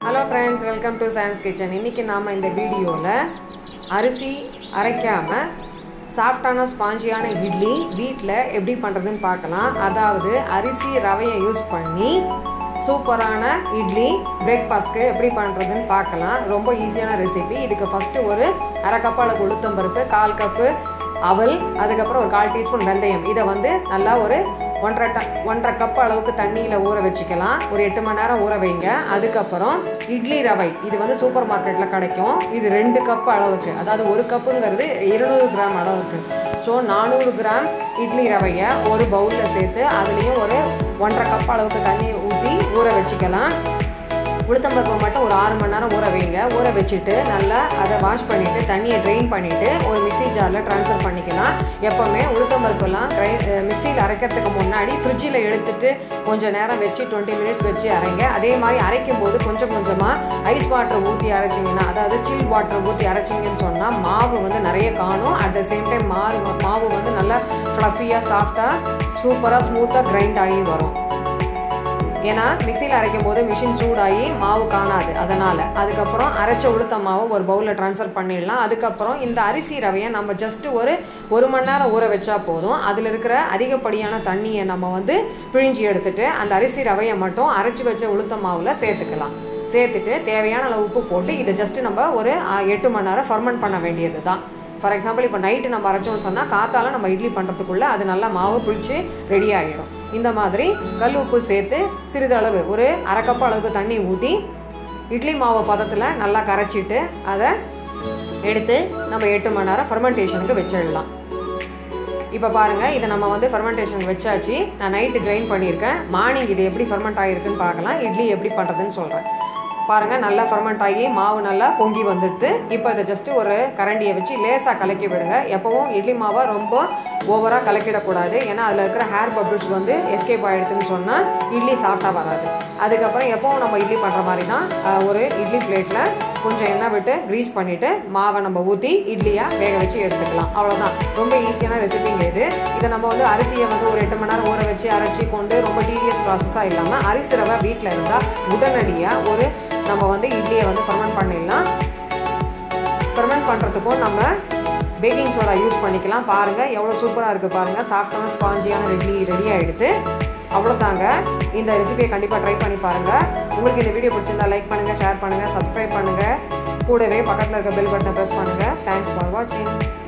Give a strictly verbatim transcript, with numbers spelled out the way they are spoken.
Hello friends, welcome to Science Kitchen. இன்னைக்கு நாம இந்த வீடியோல அரிசி அரைக்காம சாஃப்ட்டான ஸ்பாஞ்சியான இட்லி வீட்ல எப்படி பண்றதுன்னு பார்க்கலாம். அதாவது அரிசி ரவையை யூஸ் பண்ணி சூப்பரான இட்லி பிரேக்ஃபாஸ்ட்க்கு எப்படி பண்றதுன்னு பார்க்கலாம். ரொம்ப ஈஸியான ரெசிபி. இதுக்கு ஃபர்ஸ்ட் ஒரு அரை கப் அளவு உளுத்தம் பருப்பு, கால் கப் அவல், அதுக்கப்புறம் ஒரு கால் டீஸ்பூன் வெந்தயம். இதை வந்து நல்லா ஒரு ஒன்றரை ட ஒன்றரை கப் அளவுக்கு தண்ணியில் ஊற வச்சுக்கலாம். ஒரு எட்டு மணி நேரம் ஊற வைங்க. அதுக்கப்புறம் இட்லி ரவை, இது வந்து சூப்பர் மார்க்கெட்டில் கிடைக்கும். இது ரெண்டு கப் அளவுக்கு, அதாவது ஒரு கப்புங்கிறது இருநூறு கிராம் அளவுக்கு. ஸோ நானூறு கிராம் இட்லி ரவையை ஒரு பவுலில் சேர்த்து அதுலேயும் ஒரு ஒன்றரை கப் அளவுக்கு தண்ணி ஊற்றி ஊற வச்சுக்கலாம். உளுத்தம்பருப்பை மட்டும் ஒரு ஆறு மணி நேரம் ஊற வைங்க. ஊற வச்சுட்டு நல்லா அதை வாஷ் பண்ணிவிட்டு தண்ணியை ட்ரெயின் பண்ணிவிட்டு ஒரு மிக்சி ஜாரில் ட்ரான்ஸ்ஃபர் பண்ணிக்கலாம். எப்போவுமே உளுத்தம்பருப்பெல்லாம் ட்ரை மிக்சியில் அரைக்கிறதுக்கு முன்னாடி ஃப்ரிட்ஜில் எடுத்துகிட்டு கொஞ்சம் நேரம் வச்சு டுவெண்ட்டி மினிட்ஸ் வச்சு அரைங்க. அதே மாதிரி அரைக்கும் போது கொஞ்சம் கொஞ்சமாக ஐஸ் வாட்டர் ஊற்றி அரைச்சிங்கன்னா, அதாவது சில் வாட்டர் ஊற்றி அரைச்சிங்கன்னு சொன்னால் மாவு வந்து நிறைய காணும். அட் த சேம் டைம் மாவு மாவு வந்து நல்லா ஃப்ளஃபியாக சாஃப்டாக சூப்பராக ஸ்மூத்தாக கிரைண்ட் ஆகி வரும். ஏன்னா மிக்சியில் அரைக்கும் போது மிஷின் சூடாகி மாவு காணாது. அதனால் அதுக்கப்புறம் அரைச்ச உளுத்த மாவை ஒரு பவுலில் ட்ரான்ஸ்ஃபர் பண்ணிடலாம். அதுக்கப்புறம் இந்த அரிசி ரவையை நம்ம ஜஸ்ட்டு ஒரு ஒரு மணி நேரம் ஊற வச்சா போதும். அதில் இருக்கிற அதிகப்படியான தண்ணியை நம்ம வந்து பிழிஞ்சி எடுத்துட்டு அந்த அரிசி ரவையை மட்டும் அரைச்சி வச்ச உளுத்த மாவில் சேர்த்துக்கலாம். சேர்த்துட்டு தேவையான அளவு உப்பு போட்டு இதை ஜஸ்ட்டு நம்ம ஒரு எட்டு மணி நேரம் ஃபர்மெண்ட் பண்ண வேண்டியது தான். ஃபார் எக்ஸாம்பிள் இப்போ நைட்டு நம்ம அரைச்சோம்னு சொன்னால் காத்தால நம்ம இட்லி பண்ணுறதுக்குள்ளே அது நல்லா மாவு பிடிச்சி ரெடி ஆகிடும். இந்த மாதிரி கல் உப்பு சேர்த்து சிறிது அளவு ஒரு அரை கப் அளவுக்கு தண்ணி ஊற்றி இட்லி மாவு பதத்தில் நல்லா கரைச்சிட்டு அதை எடுத்து நம்ம எட்டு மணி நேரம் ஃபர்மெண்டேஷனுக்கு வச்சிடலாம். இப்போ பாருங்கள், இதை நம்ம வந்து ஃபர்மெண்டேஷனுக்கு வச்சாச்சு. நான் நைட்டு கிரைண்ட் பண்ணியிருக்கேன். மார்னிங் இது எப்படி ஃபர்மெண்ட் ஆகிருக்குன்னு பார்க்கலாம். இட்லி எப்படி பண்ணுறதுன்னு சொல்கிறேன். பாருங்கள், நல்லா ஃபர்மெண்ட் ஆகி மாவு நல்லா பொங்கி வந்துடுது. இப்போ இதை ஜஸ்ட்டு ஒரு கரண்டியை வச்சு லேசாக கலக்கி விடுங்க. எப்போவும் இட்லி மாவை ரொம்ப ஓவராக கலக்கிடக்கூடாது. ஏன்னா அதில் இருக்கிற ஹேர் பபிள்ஸ் வந்து எஸ்கேப் ஆகிடுதுன்னு சொன்னால் இட்லி சாஃப்டாக வராது. அதுக்கப்புறம் எப்போவும் நம்ம இட்லி பண்ணுற மாதிரி தான் ஒரு இட்லி பிளேட்டில் கொஞ்சம் எண்ணெய் விட்டு க்ரீஸ் பண்ணிவிட்டு மாவை நம்ம ஊற்றி இட்லியாக வேக வச்சு எடுத்துக்கலாம். அவ்வளோதான். ரொம்ப ஈஸியான ரெசிபிங்க இது. இதை நம்ம வந்து அரிசியை வந்து ஒரு எட்டு மணி நேரம் ஊற வச்சு அரைச்சி கொண்டு ரொம்ப டீடியஸ் ப்ராசஸாக இல்லாமல் அரிசி ரவை வீட்டில் இருந்தால் உடனடியாக ஒரு நம்ம வந்து இட்லியை வந்து ஃபர்மெண்ட் பண்ணிடலாம். ஃபர்மெண்ட் பண்ணுறதுக்கும் நம்ம பேக்கிங் சோடா யூஸ் பண்ணிக்கலாம். பாருங்கள் எவ்வளோ சூப்பராக இருக்குது பாருங்கள். சாஃப்டான ஸ்பாஞ்சியான இட்லி ரெடி ஆகிடுது. அவ்வளோதாங்க. இந்த ரெசிபியை கண்டிப்பாக ட்ரை பண்ணி பாருங்கள். உங்களுக்கு இந்த வீடியோ பிடிச்சிருந்தா லைக் பண்ணுங்கள், ஷேர் பண்ணுங்கள், சப்ஸ்கிரைப் பண்ணுங்கள். கூடவே பக்கத்தில் இருக்க பெல் பட்டனை ப்ரெஸ் பண்ணுங்கள். தேங்க்ஸ் ஃபார் வாட்சிங்.